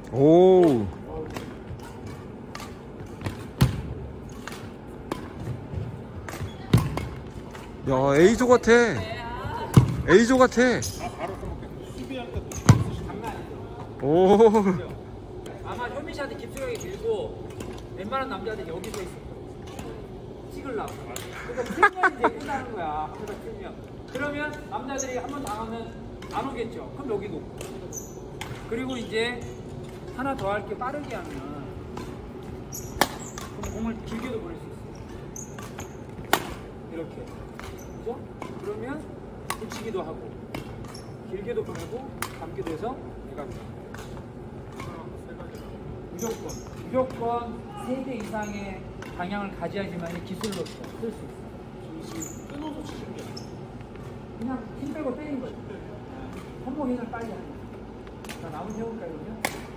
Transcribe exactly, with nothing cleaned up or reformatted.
오. 야, A조 같아. A조 같아. 오. 아마 현민씨한테 깊숙하게 밀고 웬만한 남자들 여기 서 있어. 찍으려고. 그러니까 틀면이 되게 끝나는 거야. 하다가 틀면. 그러면 남자들이 한 번 당하면 안 오겠죠. 그럼 여기 놓고. 그리고 이제 하나 더 할 게 빠르게 하면 그럼 공을 길게도 보낼 수 있어요. 이렇게. 그죠? 그러면 붙이기도 하고 길게도 보내고 감기도 해서 내가 무조건 무조건 세 대 이상의 방향을 가져야지만 기술로 쓸 수 있어. 끊어서 치시는 게 아니에요. 그냥 힘 빼고 때리는 거죠. 손목 힘을 빨리 하는 거죠. 자, 나무 세울까요, 그러면?